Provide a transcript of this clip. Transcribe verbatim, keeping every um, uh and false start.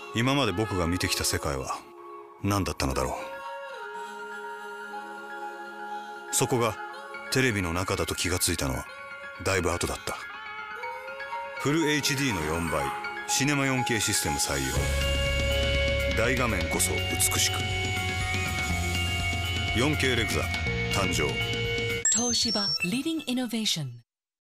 今まで僕が見てきた世界は何だったのだろう。そこがテレビの中だと気がついたのはだいぶ後だった。フル エイチディー のよんばいシネマ よんケー システム採用。大画面こそ美しく よんケー レグザ誕生。 東芝 Leading Innovation